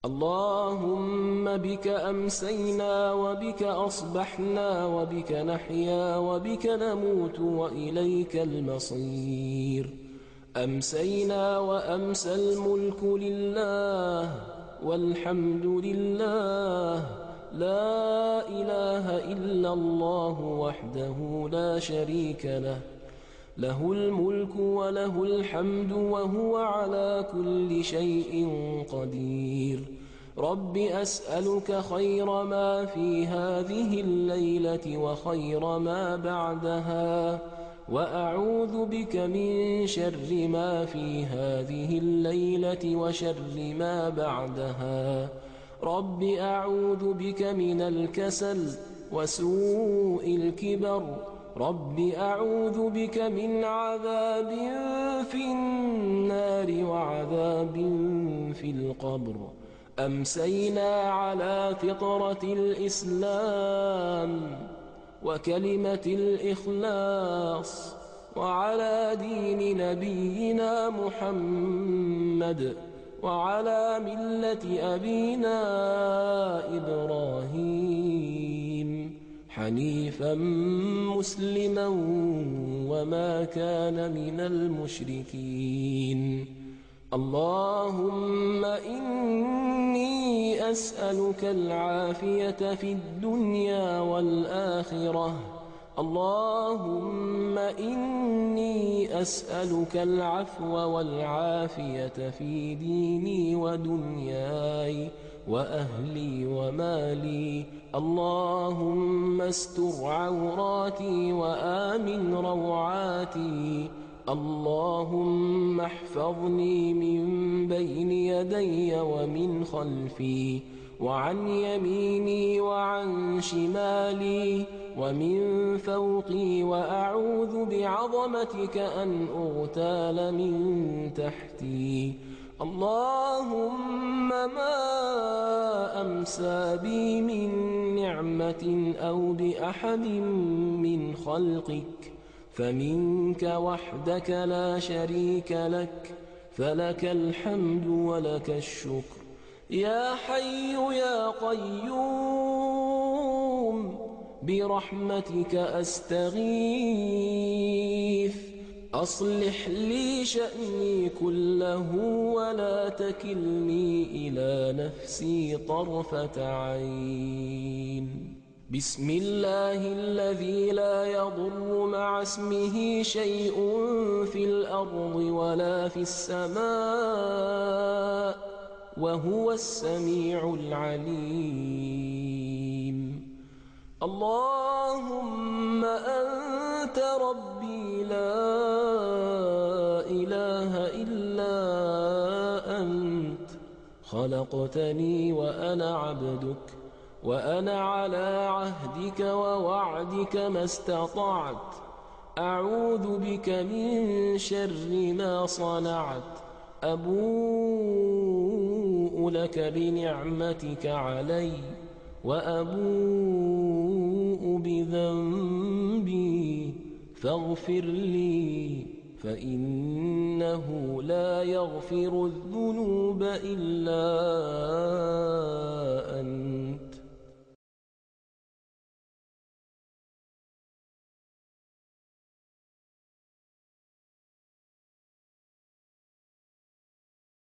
اللهم بك أمسينا وبك أصبحنا وبك نحيا وبك نموت وإليك المصير. أمسينا وأمسى الملك لله والحمد لله، لا إله إلا الله وحده لا شريك له، له الملك وله الحمد وهو على كل شيء قدير. رب أسألك خير ما في هذه الليلة وخير ما بعدها، وأعوذ بك من شر ما في هذه الليلة وشر ما بعدها. رب أعوذ بك من الكسل وسوء الكبر. رب أعوذ بك من عذاب في النار وعذاب في القبر. أمسينا على فطرة الإسلام وكلمة الإخلاص وعلى دين نبينا محمد وعلى ملة أبينا إبراهيم حنيفا مسلما وما كان من المشركين. اللهم إني أسألك العافية في الدنيا والآخرة. اللهم إني أسألك العفو والعافية في ديني ودنياي وأهلي ومالي. اللهم استر عوراتي وآمن روعاتي. اللهم احفظني من بين يدي ومن خلفي وعن يميني وعن شمالي ومن فوقي، وأعوذ بعظمتك أن أغتال من تحتي. اللهم ما أمسى بي من نعمة أو بأحد من خلقك فمنك وحدك لا شريك لك، فلك الحمد ولك الشكر. يا حي يا قيوم برحمتك أستغيث، أصلح لي شأني كله ولا تكلني إلى نفسي طرفة عين. بسم الله الذي لا يضر مع اسمه شيء في الأرض ولا في السماء وهو السميع العليم. اللهم أنت ربي لا إله إلا أنت، خلقتني وأنا عبدك، وأنا على عهدك ووعدك ما استطعت. أعوذ بك من شر ما صنعت. أبوء لك بنعمتك علي وأبوء بذنبي فاغفر لي، فإنه لا يغفر الذنوب إلا أنت.